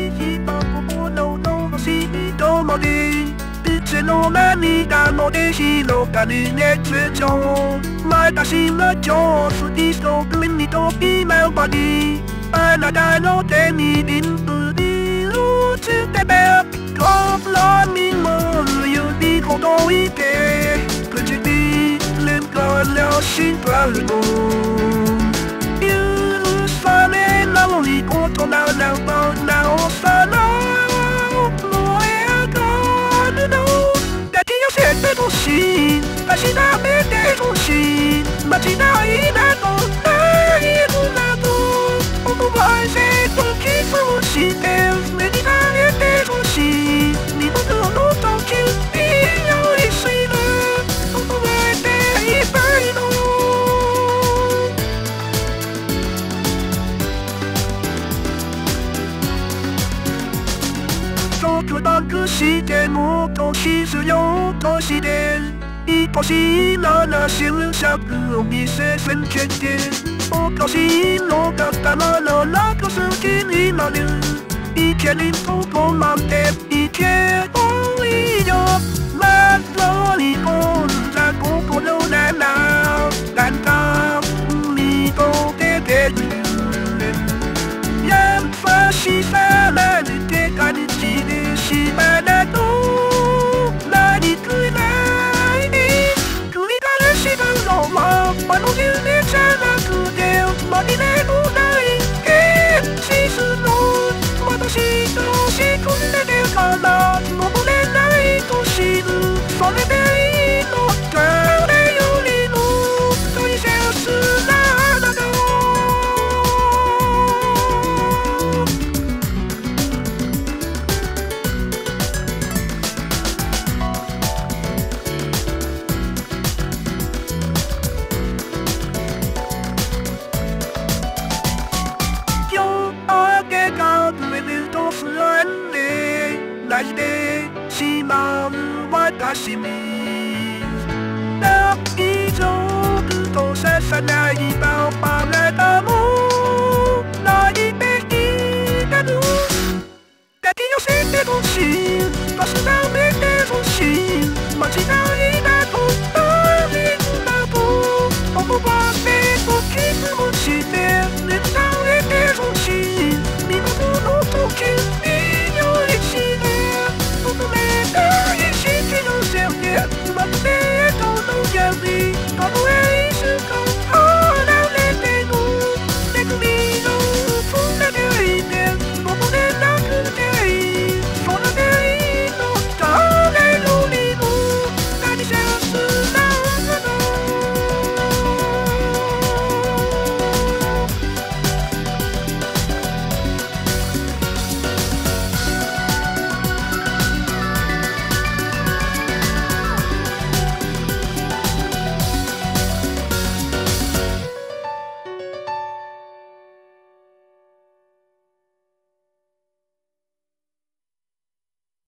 した心の星ともでいつの間にかので広がる熱情私が超好きそう君に飛び回りあなたの手にリンプリをつけて心にも指ほどいて唇から縛るの許されないことならばなおさら燃え上がるの抱き寄せてほしい確かめてほしい間違いなどないのなど思わせとキスをして目にかけてほしい二度の時に酔いしる思われていたいの束縛してもと必要として愛しいなら執着を見せせんけておかしいのだったら楽好きになるいけるとこまでいけばいいよまっとり込んだ心ならだんだん見とけてくる優しさなんて感じでしまなと何くらいに繰り返しがのはあの夢じゃなくて紛れのない現実の私と仕組んでてから登れないと知るそれでいいの誰よりも大切なあなた泣いてしまう私に大丈夫とささないばあなたも泣いていたの抱き寄せてほしい確かめてほしい間違い